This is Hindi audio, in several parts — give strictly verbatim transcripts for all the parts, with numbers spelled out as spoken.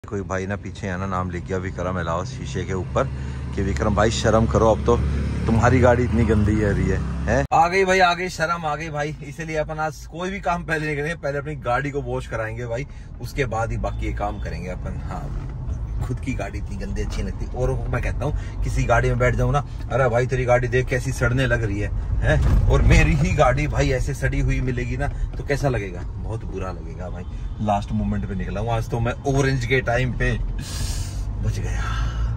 कोई भाई ना पीछे आना नाम लिख गया विक्रम अलावा शीशे के ऊपर कि विक्रम भाई शर्म करो, अब तो तुम्हारी गाड़ी इतनी गंदी है रही है, है? आ गई भाई, आ गई शर्म, आ गई भाई। इसीलिए अपन आज कोई भी काम पहले नहीं करेंगे, पहले अपनी गाड़ी को वॉश कराएंगे भाई, उसके बाद ही बाकी ये काम करेंगे अपन। हाँ, खुद की गाड़ी इतनी गंदी अच्छी लगती। और मैं कहता हूँ किसी गाड़ी में बैठ जाऊँ ना, अरे भाई तेरी गाड़ी देख कैसी सड़ने लग रही है, हैं? और मेरी ही गाड़ी भाई ऐसे सड़ी हुई मिलेगी ना तो कैसा लगेगा? बहुत बुरा लगेगा भाई। लास्ट मोमेंट पे निकला हूँ आज तो मैं, ऑरेंज के टाइम पे बच गया।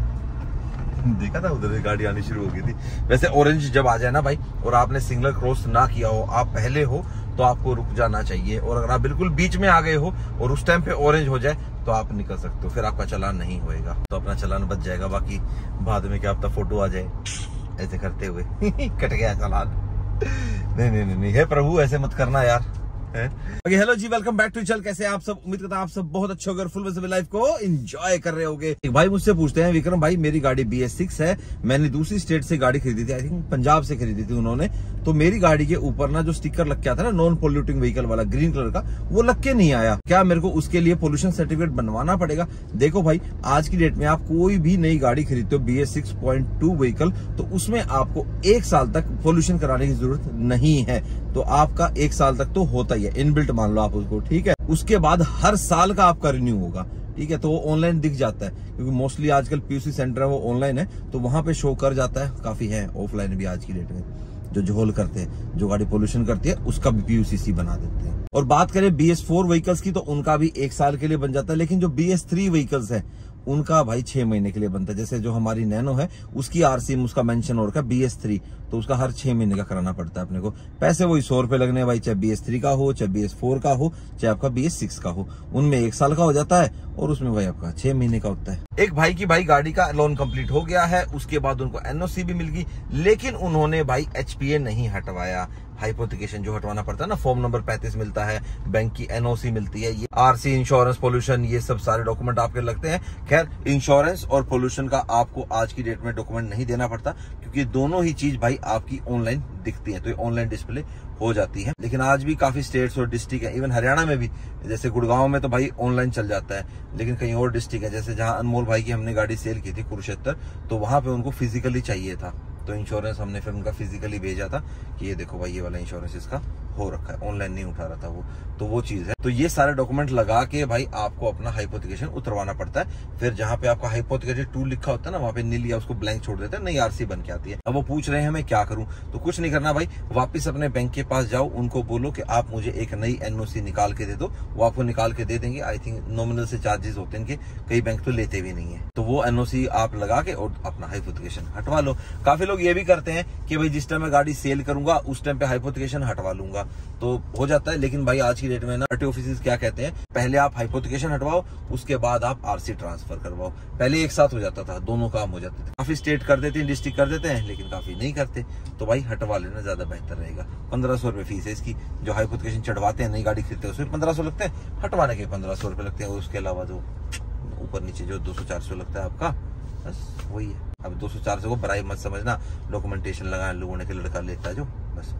देखा था उधर गाड़ी आनी शुरू हो गई थी। वैसे ऑरेंज जब आ जाए ना भाई और आपने सिग्नल क्रॉस ना किया हो, आप पहले हो तो आपको रुक जाना चाहिए, और अगर आप बिल्कुल बीच में आ गए हो और उस टाइम पे ऑरेंज हो जाए तो आप निकल सकते हो, फिर आपका चालान नहीं होएगा, तो अपना चालान बच जाएगा। बाकी बाद में क्या पता फोटो आ जाए ऐसे करते हुए कट गया चालान। नहीं नहीं नहीं, हे प्रभु ऐसे मत करना यार। ओके, हेलो जी, वेलकम बैक टू चल। कैसे आप सब? उम्मीद करता हूं आप सब बहुत अच्छे होंगे, फुल वैसे लाइफ को एंजॉय कर रहे होंगे। एक भाई मुझसे पूछते हैं, विक्रम भाई मेरी गाड़ी बी एस सिक्स है, मैंने दूसरी स्टेट से गाड़ी खरीदी थी, आई थिंक पंजाब से खरीदी थी उन्होंने, तो मेरी गाड़ी के ऊपर ना जो स्टिकर लग के आता ना नॉन पोल्यूटिंग व्हीकल वाला ग्रीन कलर का, वो लग के नहीं आया, क्या मेरे को उसके लिए पोल्यूशन सर्टिफिकेट बनवाना पड़ेगा? देखो भाई, आज की डेट में आप कोई भी नई गाड़ी खरीदते हो B S six point two vehicle, तो उसमें आपको एक साल तक पोल्यूशन कराने की जरूरत नहीं है, तो आपका एक साल तक तो होता ही है, इनबिल्ट मान लो आप उसको, ठीक है? उसके बाद हर साल का आपका रिन्यू होगा, ठीक है? तो वो ऑनलाइन दिख जाता है, क्योंकि मोस्टली आजकल पीयूसी सेंटर है वो ऑनलाइन है, तो वहां पे शो कर जाता है। काफी है ऑफलाइन भी आज की डेट में, जो झोल करते हैं, जो गाड़ी पोल्यूशन करती है उसका भी पीयूसीसी बना देते हैं। और बात करें बी एस फोर व्हीकल्स की, तो उनका भी एक साल के लिए बन जाता है, लेकिन जो बी एस थ्री व्हीकल्स है उनका भाई छह महीने के लिए बनता है। जैसे जो हमारी नैनो है उसकी आरसी में उसका मेंशन हो रखा है बी एस थ्री, तो उसका हर छह महीने का कराना पड़ता है अपने को। पैसे वही सौ रुपए लगने भाई, चाहे बी एस थ्री का हो, चाहे बी एस फोर का हो, चाहे आपका बी एस सिक्स का हो, उनमें एक साल का हो जाता है और उसमें भाई आपका छह महीने का होता है। एक भाई की भाई गाड़ी का लोन कंप्लीट हो गया है, उसके बाद उनको एन ओ सी भी मिल गई, लेकिन उन्होंने भाई एच पी ए नहीं हटवाया। हाइपोथिकेशन जो हटवाना पड़ता है ना, फॉर्म नंबर पैंतीस मिलता है, बैंक की एन ओ सी मिलती है, ये आरसी, इंश्योरेंस, पोल्यूशन, ये सब सारे डॉक्यूमेंट आपके लगते हैं। खैर, इंश्योरेंस और पोल्यूशन का आपको आज की डेट में डॉक्यूमेंट नहीं देना पड़ता, क्योंकि दोनों ही चीज भाई आपकी ऑनलाइन दिखती है, तो ये ऑनलाइन डिस्प्ले हो जाती है। लेकिन आज भी काफी स्टेट्स और डिस्ट्रिक्ट है, इवन हरियाणा में भी, जैसे गुड़गांव में तो भाई ऑनलाइन चल जाता है, लेकिन कहीं और डिस्ट्रिक्ट है, जैसे जहां अनमोल भाई की हमने गाड़ी सेल की थी कुरुक्षेत्र, तो वहां पे उनको फिजिकली चाहिए था, तो इंश्योरेंस हमने फिर उनका फिजिकली भेजा था कि ये देखो भाई ये वाला इंश्योरेंस इसका हो रखा है, ऑनलाइन नहीं उठा रहा था वो, तो वो चीज है। तो ये सारे डॉक्यूमेंट लगा के भाई आपको अपना हाइपोथिकेशन उतरवाना पड़ता है। फिर जहां पे आपका हाइपोथिकेशन टू लिखा होता है ना, वहां पे नील या उसको ब्लैंक छोड़ देते हैं, नई आरसी बन के आती है। अब वो पूछ रहे हैं मैं क्या करूं, तो कुछ नहीं करना भाई, वापिस अपने बैंक के पास जाओ, उनको बोलो कि आप मुझे एक नई एन ओ सी निकाल के दे दो, वो आपको निकाल के दे देंगे। आई थिंक नॉमिनल से चार्जेस होते हैं इनके, कई बैंक तो लेते भी नहीं है, तो वो एन ओ सी आप लगा के और अपना हाइपोथिकेशन हटवा लो। काफी लोग ये भी करते हैं कि भाई जिस टाइम मैं गाड़ी सेल करूंगा उस टाइम पे हाइपोथिकेशन हटवा लूंगा, तो हो जाता है। लेकिन भाई आज की डेट में ना आरटीओ ऑफिस क्या कहते हैं, पहले आप हाइपोथिकेशन हटवाओ, उसके बाद आप आरसी ट्रांसफर करवाओ। पहले एक साथ हो जाता था, दोनों काम हो जाते थे। काफी स्टेट कर देते हैं, डिस्ट्रिक्ट कर देते हैं, लेकिन काफी नहीं करते, तो भाई हटवा लेना ज्यादा बेहतर रहेगा। पंद्रह सौ रुपए फीस है इसकी, जो हाइपोथिकेशन चढ़वाते हैं, नई गाड़ी खरीदते हैं उसमें पंद्रह सौ लगते हैं, हटवाने के पंद्रह सौ रुपए लगते हैं। उसके अलावा जो ऊपर नीचे जो दो सौ चार सौ लगता है आपका, बस वही है। अब दो सौ चार सौ को बराई मत समझना, डॉक्यूमेंटेशन लगा लोगों के लड़का लेता है जो, बस।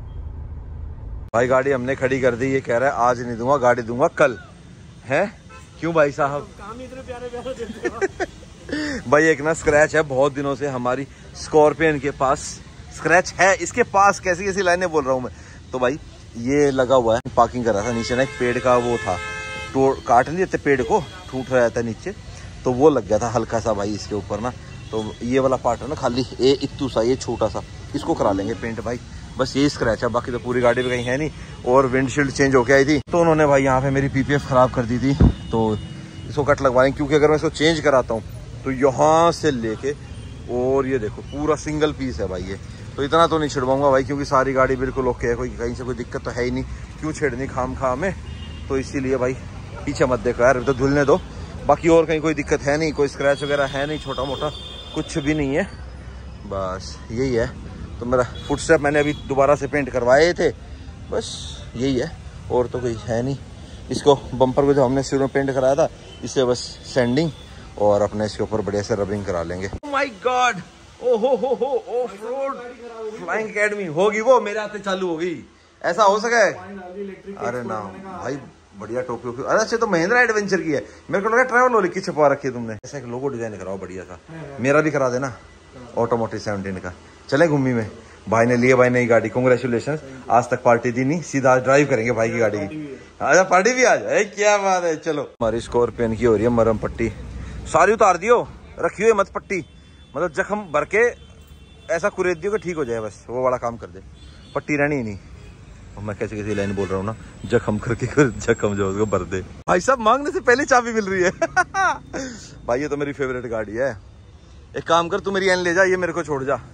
भाई गाड़ी हमने खड़ी कर दी, ये कह रहा है आज नहीं दूंगा, गाड़ी दूंगा कल, है? क्यों भाई साहब? काम इतने प्यारे प्यारे देते हो। भाई एक ना स्क्रैच है बहुत दिनों से हमारी स्कॉर्पियन के पास, स्क्रैच है इसके पास, कैसी कैसी लाइनें बोल रहा हूँ मैं। तो भाई ये लगा हुआ है, पार्किंग कर रहा था नीचे ना, एक पेड़ का वो था, तोड़ काट नहीं देते पेड़ को, टूट रहा था नीचे, तो वो लग गया था हल्का सा भाई इसके ऊपर ना। तो ये वाला पार्ट है ना खाली, ये इतू सा, ये छोटा सा, इसको करा लेंगे पेंट भाई, बस ये स्क्रैच है, बाकी तो पूरी गाड़ी पे कहीं है नहीं। और विंडशील्ड चेंज होके आई थी, तो उन्होंने भाई यहाँ पे मेरी पीपीएफ खराब कर दी थी, तो इसको कट लगवाएंगे, क्योंकि अगर मैं इसको चेंज कराता हूँ तो यहाँ से लेके और ये देखो पूरा सिंगल पीस है भाई ये, तो इतना तो नहीं छिड़वाऊंगा भाई, क्योंकि सारी गाड़ी बिल्कुल ओके है, कोई कहीं से कोई दिक्कत तो है ही नहीं, क्यों छेड़नी खाम खा में। तो इसीलिए भाई पीछे मत देखो यार, तो धुलने दो, बाकी और कहीं कोई दिक्कत है नहीं, कोई स्क्रैच वगैरह है नहीं, छोटा मोटा कुछ भी नहीं है, बस यही है। तो मेरा फुटस्टेप मैंने अभी दोबारा से पेंट करवाए थे, बस यही है, और तो कोई है नहीं। इसको बम्पर को जो हमने शुरू में पेंट कराया था, इसे बस सैंडिंग और अपने इसके ऊपर बढ़िया से रबिंग करा लेंगे। ओह माय गॉड, ओहो हो हो, ऑफ रोड फ्लाइंग एकेडमी होगी वो, मेरे हाथ से चालू हो गई, ऐसा हो सके? अरे ना भाई, बढ़िया टोपी वोपी। अरे अच्छा तो महिंद्रा एडवेंचर की है, मेरे को लगा ट्रैवल लिख के छपवा रखी है तुमने। ऐसा एक लोगो डिजाइन कराओ बढ़िया सा, मेरा भी करा देना ऑटोमोटिव सेवनटीन का। चले घूमी में, भाई ने लिए भाई नई गाड़ी, कांग्रेचुलेशन। आज तक पार्टी दी नहीं, सीधा आज ड्राइव करेंगे भाई की गाड़ी की। अच्छा पार्टी भी आज है, क्या बात है। चलो हमारी स्कॉर्पियन की हो रही है मरम पट्टी, सारी उतार दियो, रखी हुई मत पट्टी, मतलब जख्म भर के ऐसा कुरेद दियो कि ठीक हो जाए, बस वो वाला काम कर दे, पट्टी रहनी ही नहीं। मैं कैसे कैसे लाइन बोल रहा हूँ ना, जख्म करके जख्म जो उसको भर दे। भाई साहब मांगने से पहले चाबी मिल रही है भाई ये तो मेरी फेवरेट गाड़ी है। एक काम कर, तू मेरी एन ले जा, ये मेरे को छोड़ जा।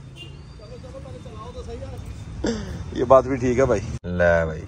ये बात भी ठीक है भाई। ले भाई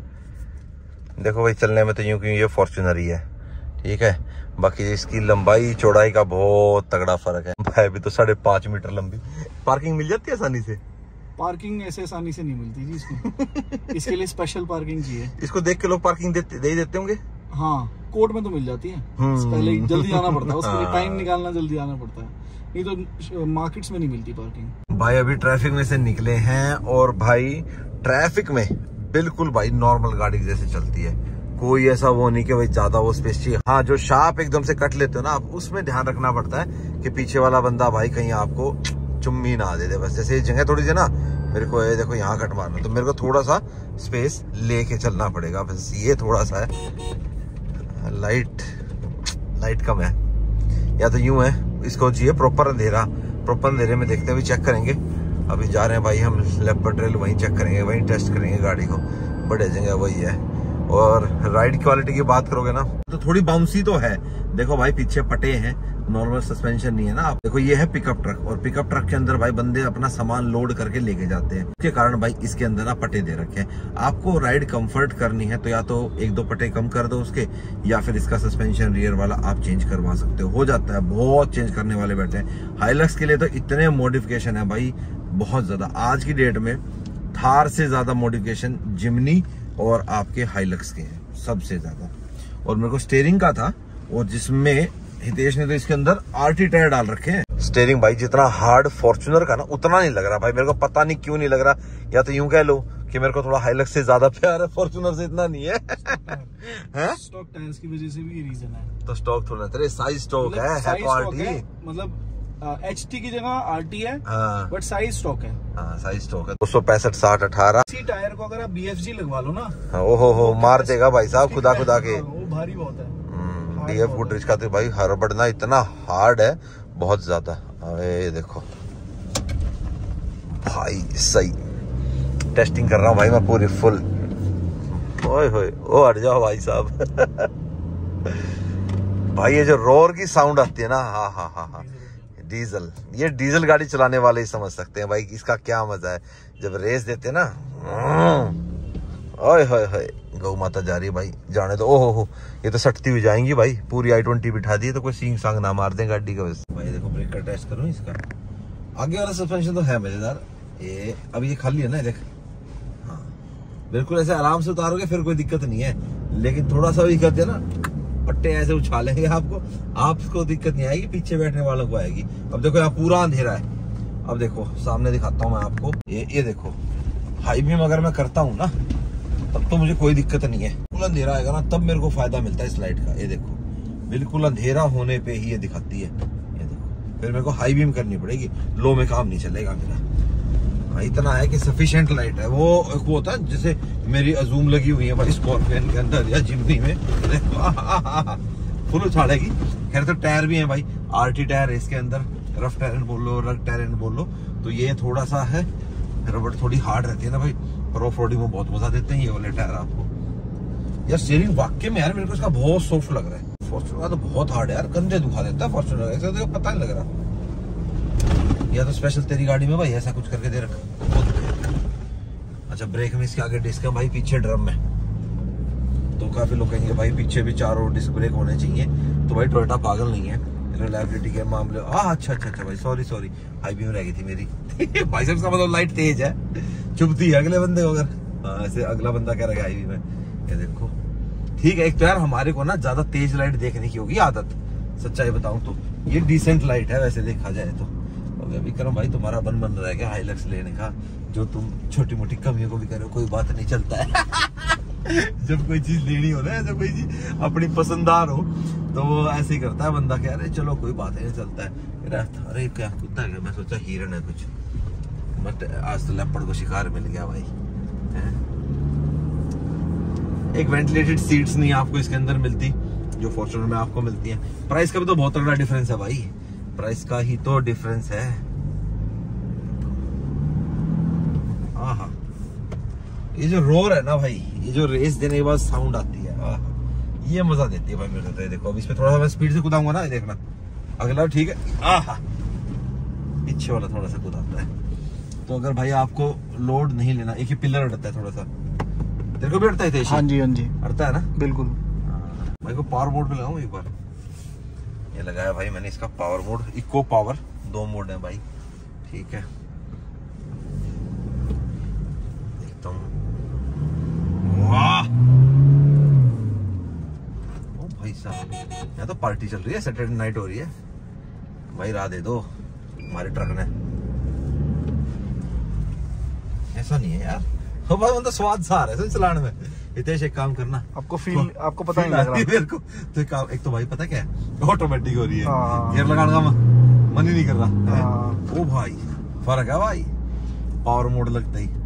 देखो भाई, चलने में तो यूं क्यों ये फॉर्च्यूनर ही है, ठीक है, बाकी इसकी लंबाई चौड़ाई का बहुत तगड़ा फर्क है भाई। अभी तो साढ़े पांच मीटर लंबी, पार्किंग मिल जाती है आसानी से? पार्किंग ऐसे आसानी से नहीं मिलती जी इसको इसके लिए स्पेशल पार्किंग चाहिए। इसको देख के लोग पार्किंग देते दे ही देते होंगे। हाँ कोर्ट में तो मिल जाती है, पहले जल्दी आना पड़ता है, उसके लिए टाइम निकालना, जल्दी आना पड़ता है, नहीं तो मार्केट्स में नहीं मिलती पार्किंग। भाई अभी ट्रैफिक में से निकले हैं और भाई ट्रैफिक में बिल्कुल भाई नॉर्मल गाड़ी जैसे चलती है, कोई ऐसा वो नहीं कि भाई ज्यादा वो स्पेस चाहिए। हाँ जो शार्प एकदम से कट लेते हो ना आप, उसमें ध्यान रखना पड़ता है कि पीछे वाला बंदा भाई कहीं आपको चुम्मी ना दे दे। बस जैसे जगह थोड़ी सी ना, मेरे को ये देखो यहाँ कट मारना, तो मेरे को थोड़ा सा स्पेस लेके चलना पड़ेगा, बस ये थोड़ा सा है। लाइट लाइट कम है, या तो यूं है, इसको चाहिए प्रॉपर अंधेरा। प्रॉपर अंधेरे में देखते हैं, अभी चेक करेंगे। अभी जा रहे हैं भाई हम लेपर्ड ट्रेल, वहीं चेक करेंगे, वहीं टेस्ट करेंगे गाड़ी को, बड़े जगह वही है। और राइड क्वालिटी की बात करोगे ना तो थोड़ी बाउंसी तो है। देखो भाई पीछे पटे हैं, नॉर्मल सस्पेंशन नहीं है ना। आप देखो ये है पिकअप ट्रक, और पिकअप ट्रक के अंदर भाई बंदे अपना सामान लोड करके लेके जाते हैं, उसके कारण भाई इसके अंदर ना पटे दे रखे हैं। आपको राइड कंफर्ट करनी है तो या तो एक दो पटे कम कर दो उसके, या फिर इसका सस्पेंशन रियर वाला आप चेंज करवा सकते हो, हो जाता है। बहुत चेंज करने वाले बैठे हैं। हाइलक्स के लिए तो इतने मॉडिफिकेशन है भाई, बहुत ज्यादा। आज की डेट में थार से ज्यादा मॉडिफिकेशन जिमनी और आपके हाइलक्स के हैं सबसे ज्यादा। और मेरे को स्टीयरिंग का था, और जिसमें हितेश ने तो इसके अंदर आरटी टायर डाल रखे हैं। स्टीयरिंग भाई जितना हार्ड फॉर्च्यूनर का ना उतना नहीं लग रहा भाई, मेरे को पता नहीं क्यों नहीं लग रहा। या तो यूं कह लो कि मेरे को थोड़ा हाइलक्स से ज्यादा प्यार है, फॉर्च्यूनर से इतना नहीं है। स्टॉक टायर्स की वजह से भी ये रीजन है। तो स्टॉक थोड़ा तेरे साइज स्टॉक है, है क्वालिटी, मतलब एच टी की जगह आर टी है, बट साइज स्टॉक है। हाँ साइज स्टॉक है। दो सौ पैंसठ साठ अठारह इसी टायर को अगर आप बी एफ जी लगवा लो ना, ओहो हो मार देगा भाई साहब खुदा खुदा के। वो भारी बहुत है। डी एफ गुडरिच का तो भाई हर बढ़ना इतना हार्ड है, बहुत ज्यादा। अरे देखो भाई सही टेस्टिंग कर रहा हूँ भाई मैं पूरी फुल। ओए होए ओ हट जाओ भाई साहब। भाई ये जो रोर की साउंड आती है ना, हाँ हाँ हाँ हाँ डीजल, ये डीजल गाड़ी चलाने वाले ही समझ सकते हैं भाई इसका क्या मजा है जब रेस देते ना। ओए होए होए गौ माता जा रही है भाई, जाने दो। ओहो हो ये तो सटती हुई जाएंगी भाई, पूरी आई ट्वेंटी बिठा दी तो कोई सींग सांग ना मार दे गाड़ी का। बस भाई देखो ब्रेक का टेस्ट करूं इसका, आगे वाला सस्पेंशन तो है मजेदार। ये अब ये खाली है ना, देख हाँ बिल्कुल ऐसे आराम से उतारोगे फिर कोई दिक्कत नहीं है, लेकिन थोड़ा सा भी करते ना पट्टे ऐसे उछालेंगे आपको, आपको दिक्कत नहीं आएगी, पीछे बैठने वालों को आएगी। अब देखो यहाँ पूरा अंधेरा है, अब देखो सामने दिखाता हूँ मैं आपको, ये ये देखो हाई बीम अगर मैं करता हूँ ना तब तो मुझे कोई दिक्कत नहीं है। बिल्कुल अंधेरा आएगा ना तब मेरे को फायदा मिलता है इस लाइट का। ये देखो बिल्कुल अंधेरा होने पे ही ये दिखाती है, ये देखो। फिर मेरे को हाई बीम करनी पड़ेगी, लो में काम नहीं चलेगा मेरा। हाँ, इतना है कि सफिशिएंट लाइट है। वो वो होता है जैसे मेरी अजूम लगी हुई है भाई स्कॉर्पियन के अंदर या जिमनी में, फुल उछाड़ेगी। खैर तो टायर भी है भाई, आरटी टायर है इसके अंदर, रफ टायर बोल लो रग टायर बोल लो, तो ये थोड़ा सा है रबड़ थोड़ी हार्ड रहती है ना भाई, पर ऑफ रोडिंग में बहुत मजा देते हैं ये वाले टायर आपको। यार स्टीयरिंग वाकई में यार मेरे को इसका बहुत सॉफ्ट लग रहा है। फॉर्च्यूनर तो बहुत हार्ड है यार, कंधे दुखा देता है फॉर्च्यूनर, ऐसा तो पता नहीं लग रहा। या तो स्पेशल तेरी गाड़ी में भाई ऐसा कुछ करके दे रखा। अच्छा ब्रेक में इसके आगे डिस्क है भाई, पीछे ड्रम में, तो काफी लोग कहेंगे भाई पीछे भी चारों डिस्क ब्रेक होने चाहिए, तो भाई टोयोटा पागल नहीं है रिलायबिलिटी के मामले। आ, अच्छा अच्छा अच्छा भाई सॉरी सॉरी हाई बीम रह गई थी मेरी। भाई साहब का मतलब लाइट तेज है, चुभती है अगले बंदे को अगर, हाँ ऐसे अगला बंदा कह रहा है हाई बीम है। ये देखो ठीक है, एक तो यार हमारे को ना ज्यादा तेज लाइट देखने की होगी आदत, सच्चाई बताऊं तो ये डिसेंट लाइट है वैसे देखा जाए तो। विक्रम भाई तुम्हारा बन बन रहा है क्या हाइलक्स लेने का, जो तुम छोटी मोटी कमियों को भी करो कोई बात नहीं चलता है। जब कोई चीज लेनी हो ना, जब कोई चीज अपनी पसंदार हो तो वो ऐसे ही करता है बंदा, कह रहे चलो कोई बात नहीं, चलता है। अरे क्या कुत्ता है, मैं सोचा हिरन है कुछ, बट आज तो लेपर्ड को शिकार मिल गया भाई। एक वेंटिलेटेड सीट्स नहीं आपको इसके अंदर मिलती जो फॉर्च्यूनर में आपको मिलती है। प्राइस का भी तो बहुत तगड़ा डिफरेंस है भाई, प्राइस का ही तो डिफरेंस है। आहा, ये जो रोर है ना भाई, ये जो रेस देने के बाद साउंड आती है, आहा, ये मजा देती है भाई मेरे को। देखो अब इस पे थोड़ा सा मैं स्पीड से कूदाऊंगा ना, देखना अगला ठीक है। आहा, पीछे वाला थोड़ा सा कूदाता है। तो अगर भाई आपको लोड नहीं लेना, एक ही पिलर अड़ता है थोड़ा सा, तेरे को भी अड़ता है? हाँ जी हाँ जी अड़ता है ना, बिल्कुल। भाई को पावर मोड पे लगाऊं एक बार, ये लगाया भाई मैंने इसका पावर मोड, इको पावर, दो मोड है भाई, ठीक है। देखता हूँ, वाह ओ भाई साहब, यहाँ तो पार्टी चल रही है, सैटरडे नाइट हो रही है भाई। राह दे दो हमारे ट्रक ने, ऐसा नहीं है यार। हो भाई मतलब स्वाद सा आ रहा है चलाने में। हितेश एक काम करना, आपको फील, आपको पता नहीं लग रहा मेरे को तो एक, काम, एक तो भाई पता क्या है, ऑटोमेटिक हो रही है, गियर लगाने का मन ही नहीं कर रहा। ओ भाई फर्क है भाई, पावर मोड लगता ही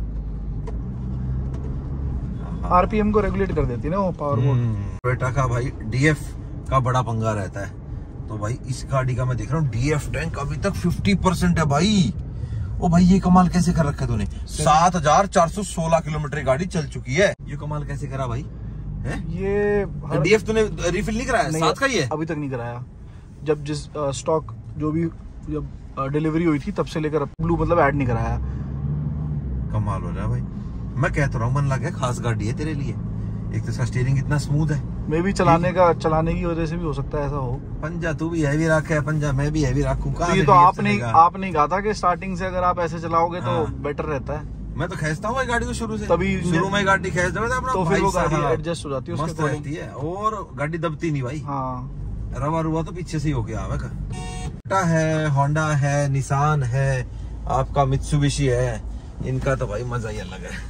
आरपीएम को रेगुलेट कर देती है ना वो पावर मोड। टोयोटा का भाई डीएफ का बड़ा पंगा रहता है, तो भाई इस गाड़ी का मैं देख रहा हूँ डीएफ टैंक अभी तक फिफ्टी परसेंट है भाई। ओ भाई ये कमाल कैसे कर रखा है तूने, सात हजार चार सौ सोलह किलोमीटर गाड़ी चल चुकी है, ये कमाल कैसे करा भाई है? ये डीएफ तूने रिफिल नहीं कराया? साथ का ही है, अभी तक नहीं कराया। जब जिस स्टॉक जो भी जब डिलीवरी हुई थी तब से लेकर ब्लू मतलब ऐड नहीं कराया। कमाल हो रहा है भाई, मैं कहता रहा हूँ मन लग गया, खास गाड़ी है तेरे लिए। एक तो इसका स्टीयरिंग इतना स्मूथ है, मे भी चलाने का चलाने की वजह से भी हो सकता है ऐसा हो। पंजा तू भी हैवी रखा है, पंजा मैं भी हैवी रखूं। तो ये तो आपने आपने कहा था कि स्टार्टिंग से अगर आप ऐसे चलाओगे तो बेटर रहता है। मैं तो खींचता हूँ गाड़ी को शुरू से, तभी शुरू में गाड़ी खींच दो तो फिर वो गाड़ी एडजस्ट हो जाती है, मस्त रहती है और गाड़ी दबती नहीं भाई। हाँ, रवा रुआ तो पीछे से ही होके आवेगा। है, होंडा है, निसान है, आपका मित्सुबिशी है, इनका तो भाई मजा ही अलग है।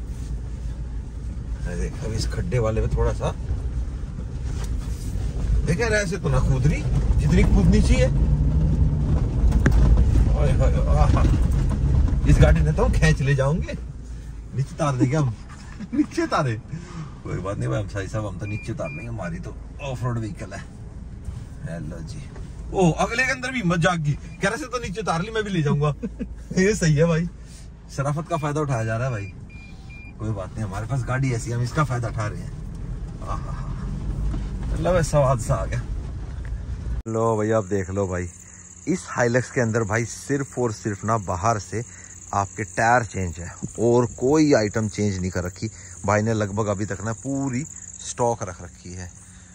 देख अब इस खड्डे वाले में थोड़ा सा देख रहा है, ऐसे तो ना कूद रही जितनी कूदनी चाहिए। इस गाड़ी ने तो खींच ले जाओगे, नीचे तार देंगे हम नीचे तारे, कोई बात नहीं भाई, हम सही साहब हम तो नीचे तार लेंगे, हमारी तो ऑफ रोड व्हीकल है। हेलो जी, ओ अगले के अंदर भी हिम्मत जाग गई, कह रहे से तो नीचे तार ली, मैं भी ले जाऊंगा। ये सही है भाई, शराफत का फायदा उठाया जा रहा है भाई। कोई बात नहीं, हमारे पास गाड़ी ऐसी, हम इसका फायदा उठा रहे हैं। मतलब ऐसा हादसा आ गया। लो भाई आप देख लो भाई, इस हाइलक्स के अंदर भाई सिर्फ और सिर्फ ना बाहर से आपके टायर चेंज है और कोई आइटम चेंज नहीं कर रखी भाई ने। लगभग अभी तक ना पूरी स्टॉक रख रखी है।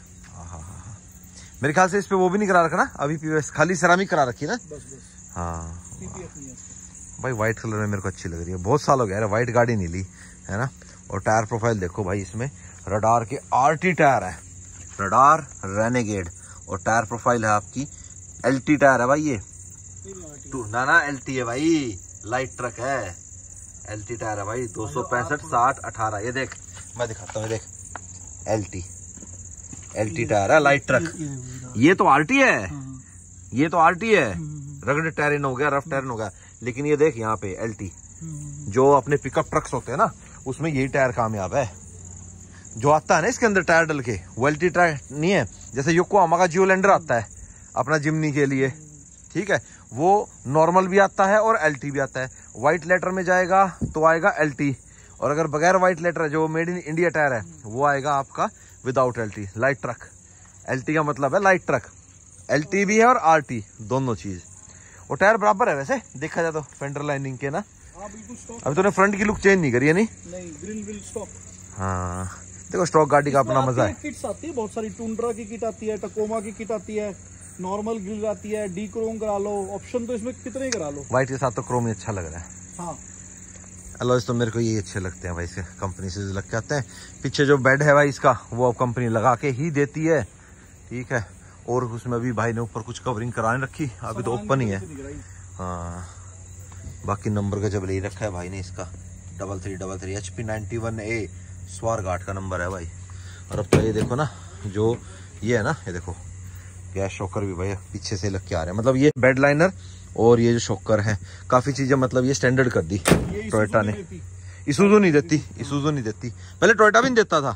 मेरे ख्याल से इस पे वो भी नहीं करा रखा ना अभी, पीवीएस खाली सेरामिक करा रखी ना। हाँ भाई व्हाइट कलर में मेरे को अच्छी लग रही है, बहुत साल हो गया व्हाइट गाड़ी नहीं ली है ना। और टायर प्रोफाइल देखो भाई, इसमें रडार के आरटी टायर है, रडार रेनेगेड, और टायर प्रोफाइल है आपकी एलटी टायर है भाई। ये टू ना ना एलटी है भाई, लाइट ट्रक है, एलटी टायर है भाई। दो सौ पैंसठ साठ अठारह, ये देख मैं दिखाता हूँ, देख एलटी एलटी टायर है, लाइट ट्रक। ये तो आरटी है, ये तो आरटी है, रगड़ टायरिन हो गया, रफ टायरिन हो गया। लेकिन ये देख यहाँ पे एलटी, जो अपने पिकअप ट्रक्स होते हैं ना उसमें यही टायर कामयाब है। जो आता है ना इसके अंदर टायर डल के, वो एलटी टायर नहीं है। जैसे योकोहामा का जियोलैंडर आता है अपना जिमनी के लिए, ठीक है, वो नॉर्मल भी आता है और एलटी भी आता है। व्हाइट लेटर में जाएगा तो आएगा एलटी, और अगर बगैर व्हाइट लेटर जो मेड इन इंडिया टायर है वो आएगा आपका without LT, light truck. LT का मतलब है लाइट ट्रक, एलटी भी है और आरटी दोनों चीज। वो टायर बराबर है वैसे देखा जाए तो फेंडर लाइनिंग के ना। अभी तूने फ्रंट की लुक चेंज नहीं करी है? नहीं नहीं, ग्रिल विल स्टॉक। हाँ देखो स्टॉक गाड़ी का अपना मजा है। किट्स आती है बहुत सारी, टुंड्रा की किट आती है, टकोमा की किट आती है, नॉर्मल ग्रिल आती है, डी क्रोम करा लो, ऑप्शन तो इसमें कितने ही करा लो। व्हाइट के साथ तो क्रोम ही अच्छा लग रहा है। हाँ अलॉयज तो मेरे को ये अच्छे लगते हैं भाई, इसके कंपनी से लग के आते हैं। पीछे जो बेड है भाई इसका वो अब कंपनी लगा के ही देती है, ठीक है। और उसमें अभी भाई ने ऊपर कुछ कवरिंग कराने रखी, अभी तो ओपन ही है। हाँ बाकी नंबर का जब ले रखा है भाई ने इसका, double three double three H P ninety one A स्वार घाट का नंबर है भाई। और अब तो ये देखो ना, जो ये है ना, ये देखो गैस शॉकर भी भाई पीछे से लग के आ रहे हैं। मतलब ये बेड लाइनर और ये जो शॉकर है, काफी चीजें मतलब ये स्टैंडर्ड कर दी टोयोटा ने। इसूजू नहीं देती, इसूजू नहीं देती, पहले टोयोटा भी नहीं देता था।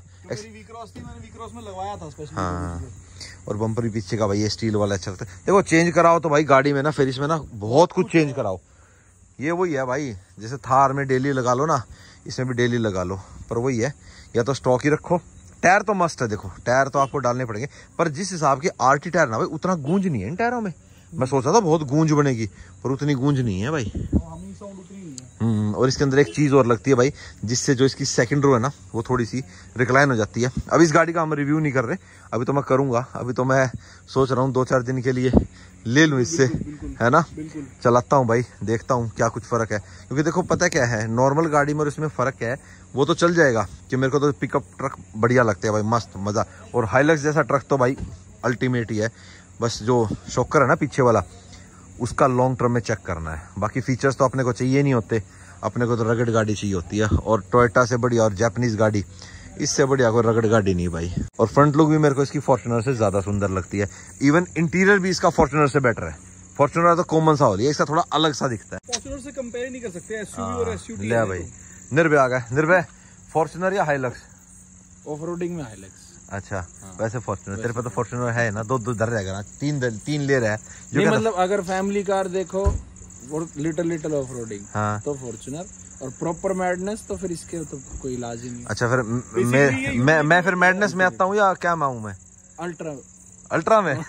हाँ, और बम्पर भी पीछे का भाई ये स्टील वाला अच्छा लगता है। देखो चेंज कराओ तो भाई गाड़ी में ना, फिर इसमें ना बहुत कुछ चेंज कराओ। ये वही है भाई, जैसे थार में डेली लगा लो ना, इसमें भी डेली लगा लो, पर वही है, या तो स्टॉक ही रखो। टायर तो मस्त है, देखो टायर तो आपको डालने पड़ेंगे, पर जिस हिसाब के आरटी टायर ना भाई, उतना गूंज नहीं है इन टायरों में। मैं सोचा था बहुत गूंज बनेगी, पर उतनी गूंज नहीं है भाई। हम्म और इसके अंदर एक चीज और लगती है भाई, जिससे जो इसकी सेकंड रो है ना, वो थोड़ी सी रिक्लाइन हो जाती है। अब इस गाड़ी का हम रिव्यू नहीं कर रहे, अभी तो मैं करूंगा। अभी तो मैं सोच रहा हूँ दो चार दिन के लिए ले लूँ इससे, है ना, चलाता हूँ भाई, देखता हूँ क्या कुछ फर्क है। क्योंकि देखो पता क्या है, नॉर्मल गाड़ी में और इसमें फर्क क्या है, वो तो चल जाएगा कि मेरे को तो पिकअप ट्रक बढ़िया लगते हैं भाई, मस्त मजा। और हाइलक्स जैसा ट्रक तो भाई अल्टीमेट ही है। बस जो शॉकर है ना पीछे वाला, उसका लॉन्ग टर्म में चेक करना है। बाकी फीचर्स तो अपने को चाहिए नहीं होते, अपने को तो रगड़ गाड़ी चाहिए होती है। और टोयोटा से बढ़िया और जापानीज गाड़ी, इससे बढ़िया कोई रगड़ गाड़ी नहीं भाई। और फ्रंट लुक भी मेरे को इसकी फॉर्च्यूनर से ज्यादा सुंदर लगती है। इवन इंटीरियर भी इसका फॉर्च्यूनर से बेटर है। फॉर्च्यूनर तो कॉमन सा हो रही है, इसका थोड़ा अलग सा दिखता है। फॉर्च्यूनर से कंपेयर नहीं कर सकते, एसयूवी और एसयूवी। ले भाई निर्भय आ गया। निर्भय फॉर्च्यूनर या हाइलक्स? ऑफ रोडिंग में हाइलक्स। अच्छा हाँ। वैसे फॉर्च्यूनर तेरे पे तो फॉर्च्यूनर है ना, दो दो धर रहेगा ना, तीन दर, तीन ले रहा है जो नहीं, मतलब अगर फैमिली कार देखो लिटिल लिटिल ऑफ रोडिंग हाँ। तो फॉर्च्यूनर, और प्रॉपर मैडनेस तो फिर इसके तो कोई इलाज ही नहीं। अच्छा फिर मैं मैं मैं फिर मैडनेस में आता हूँ या क्या मैं हूँ? मैं अल्ट्रा अल्ट्रा में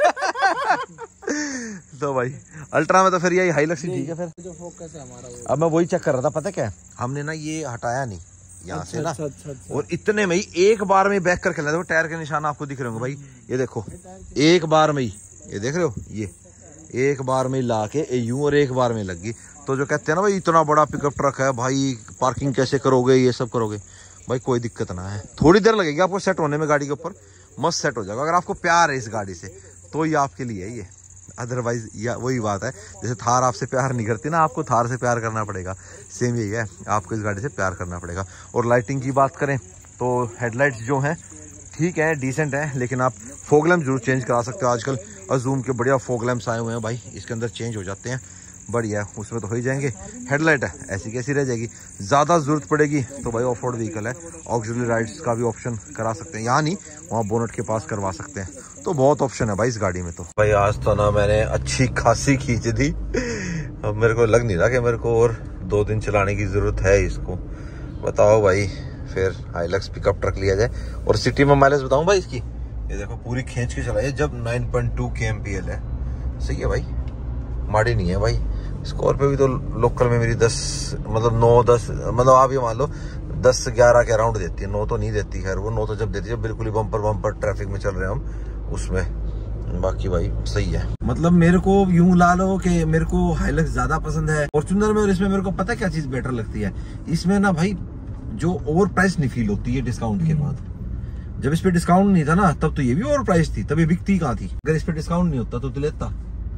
तो भाई अल्ट्रा में तो फिर यही हाइलक्स ही ठीक है। फिर जो फोकस है हमारा वो। अब मैं वही चेक कर रहा था, पता क्या हमने ना ये हटाया नहीं यहाँ अच्छा, से ना, अच्छा, अच्छा, अच्छा। और इतने में ही एक बार में बैक करके देखो, टायर के निशान आपको दिख रहे होंगे भाई, ये देखो एक बार में ही, ये देख रहे हो, ये एक बार में ला के यूं और एक बार में लगी। तो जो कहते हैं ना भाई इतना बड़ा पिकअप ट्रक है भाई, पार्किंग कैसे करोगे, ये सब करोगे भाई, कोई दिक्कत ना है। थोड़ी देर लगेगी आपको सेट होने में गाड़ी के ऊपर, मस्त सेट हो जाएगा। अगर आपको प्यार है इस गाड़ी से तो ये आपके लिए है ये, अदरवाइज या वही बात है, जैसे थार आपसे प्यार नहीं करती ना, आपको थार से प्यार करना पड़ेगा, सेम यही है, आपको इस गाड़ी से प्यार करना पड़ेगा। और लाइटिंग की बात करें तो हेडलाइट्स जो हैं ठीक है, डिसेंट है, लेकिन आप फॉग लैंप जरूर चेंज करा सकते हो। आजकल अजूम के बढ़िया फॉग लैंप्स आए हुए हैं भाई, इसके अंदर चेंज हो जाते हैं, बढ़िया है, उसमें तो हो ही जाएंगे। हेडलाइट है ऐसी कैसी रह जाएगी, ज़्यादा जरूरत पड़ेगी तो भाई ऑफ रोड व्हीकल है, ऑक्सिलरी राइड्स का भी ऑप्शन करा सकते हैं, यहाँ नहीं वहाँ बोनट के पास करवा सकते हैं। तो बहुत ऑप्शन है भाई इस गाड़ी में। तो भाई आज तो ना मैंने अच्छी खासी खींच दी, अब मेरे को लग नहीं रहा कि मेरे को और दो दिन चलाने की जरूरत है इसको। बताओ भाई, फिर हाइलक्स पिकअप ट्रक लिया जाए। और सिटी में माइलेज बताऊं भाई इसकी, ये देखो पूरी खींच के चलाई है जब nine point two K M P L है, सही है भाई, माड़ी नहीं है भाई। स्कॉर्पियो भी तो लोकल में मेरी दस मतलब नौ दस मतलब आप ये मान लो दस ग्यारह के अराउंड देती है, नौ तो नहीं देती। खैर वो नौ तो जब देती है बिल्कुल ही बम्पर बम्पर ट्रैफिक में चल रहे हैं हम उसमें। बाकी भाई सही है, मतलब मेरे को यूं ला लो कि मेरे को हाइलक्स ज्यादा पसंद है फॉर्च्यूनर में। और इसमें मेरे को पता क्या चीज बेटर लगती है, इसमें ना भाई जो ओवर प्राइस नहीं फील होती है डिस्काउंट के बाद। जब इस पे डिस्काउंट नहीं था ना तब तो ये भी ओवर प्राइस थी, तब ये बिकती कहाँ थी। अगर इस पे डिस्काउंट नहीं होता तो तू लेता।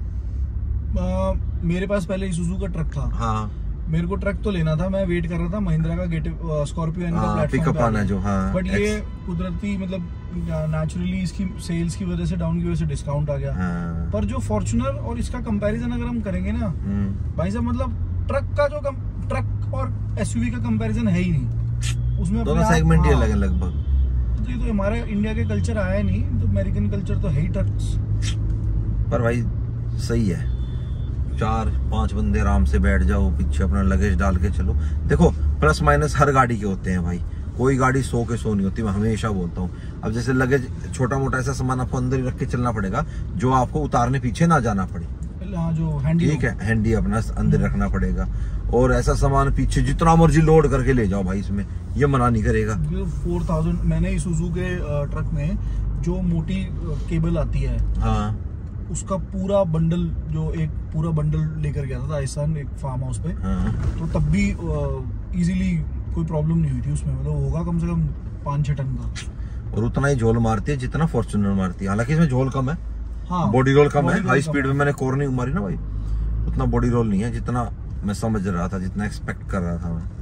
आ, मेरे पास पहले इसूजू का ट्रक था, हाँ मेरे को ट्रक तो लेना था, मैं वेट कर रहा था महिंद्रा का गेट स्कॉर्पियो का प्लेटफॉर्म पे आना जो, हाँ बट ये कुदरती मतलब नेचुरली इसकी सेल्स की वजह से डाउन की वजह से डिस्काउंट आ गया। हाँ। पर जो फॉर्च्यूनर और इसका कंपैरिजन अगर हम करेंगे ना भाई साहब, मतलब ट्रक का जो ट्रक और एसयूवी का कंपैरिजन है ही नहीं, उसमें दोनों सेगमेंट ही अलग है लगभग। तो ये तो हमारे इंडिया के कल्चर आया नहीं, तो अमेरिकन कल्चर तो है ही ट्रक्स। पर भाई सही है, चार पांच बंदे आराम से बैठ जाओ, पीछे अपना लगेज डाल के चलो। देखो प्लस माइनस हर गाड़ी के होते हैं भाई, कोई गाड़ी सौ के सौ नहीं होती, मैं हमेशा बोलता हूँ। अब जैसे लगेज छोटा मोटा ऐसा सामान आपको अंदर ही रख के चलना पड़ेगा जो आपको उतारने पीछे ना जाना पड़े, जो हैंडी ठीक है, हैंडी अपना अंदर रखना पड़ेगा। और ऐसा सामान पीछे जितना मर्जी लोड करके ले जाओ भाई, इसमें ये मना नहीं करेगा। फोर थाउजेंड मैंने इसूजू के ट्रक में जो मोटी केबल आती है, हाँ उसका पूरा बंडल, जो एक पूरा बंडल लेकर गया था राजस्थान एक फार्म हाउस पे, हाँ। तो तब भी इजीली कोई प्रॉब्लम नहीं हुई थी उसमें, मतलब होगा कम से कम पाँच छह टन का। और उतना ही झोल मारती है जितना फॉर्च्यूनर मारती है, हालांकि इसमें झोल कम है, हाँ बॉडी रोल कम है। हाई स्पीड में मैंने कॉर्निंग मारी ना भाई, उतना बॉडी रोल नहीं है जितना मैं समझ रहा था, जितना एक्सपेक्ट कर रहा था मैं।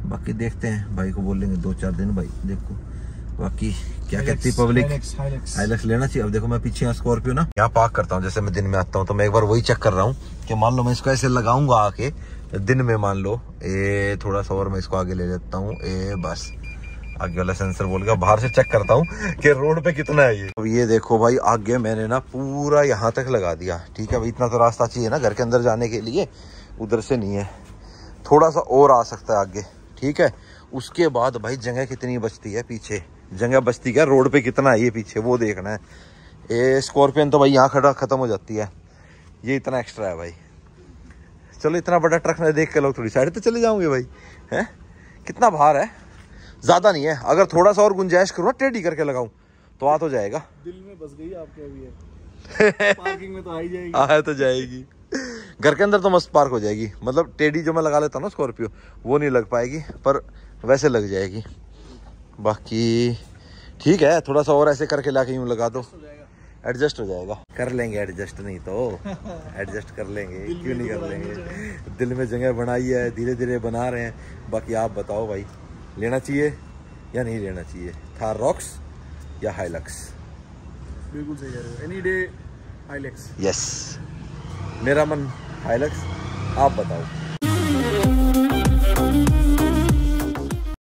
बाकी देखते हैं, भाई को बोलेंगे दो चार दिन भाई देखो। बाकी क्या कहती है पब्लिक, हाइलक्स लेना चाहिए। अब देखो मैं पीछे स्कॉर्पियो ना यहाँ पार्क करता हूँ, जैसे मैं दिन में आता हूँ तो मैं एक बार वही चेक कर रहा हूँ कि मान लो मैं इसको ऐसे लगाऊंगा आके दिन में, मान लो ए थोड़ा सा और मैं इसको आगे ले लेता हूँ, ए बस आगे वाला सेंसर बोल गया, बाहर से चेक करता हूँ कि रोड पे कितना है ये। अब ये देखो भाई आगे मैंने ना पूरा यहाँ तक लगा दिया, ठीक है भाई, इतना तो रास्ता चाहिए ना घर के अंदर जाने के लिए, उधर से नहीं है, थोड़ा सा और आ सकता है आगे, ठीक है। उसके बाद भाई जगह कितनी बचती है पीछे, जगह बचती क्या रोड पे कितना है ये पीछे वो देखना है। ये स्कॉर्पियन तो भाई यहाँ खड़ा खत्म हो जाती है, ये इतना एक्स्ट्रा है भाई। चलो इतना बड़ा ट्रक में देख के लोग थोड़ी साइड तो चले जाओगे भाई, हैं कितना भार है, ज्यादा नहीं है। अगर थोड़ा सा और गुंजाइश करूँ टेढ़ी करके लगाऊं तो आ तो जाएगा। दिल में बस गई आपके अभी है। पार्किंग में तो आ ही जाएगी, आ तो जाएगी, घर के अंदर तो मस्त पार्क हो जाएगी। मतलब टेढ़ी जो मैं लगा लेता हूँ ना स्कॉर्पियो वो नहीं लग पाएगी, पर वैसे लग जाएगी। बाकी ठीक है, थोड़ा सा और ऐसे करके लाके यूं लगा दो, एडजस्ट हो जाएगा। कर लेंगे एडजस्ट, नहीं तो एडजस्ट कर लेंगे, क्यों नहीं कर लेंगे। दिल में जगह बनाई है, धीरे धीरे बना रहे हैं। बाकी आप बताओ भाई, लेना चाहिए या नहीं लेना चाहिए, थार रॉक्स या हाइलक्स? बिल्कुल सही कह रहे हो, एनी डे हाइलक्स। यस, मेरा मन हाइलक्स, आप बताओ।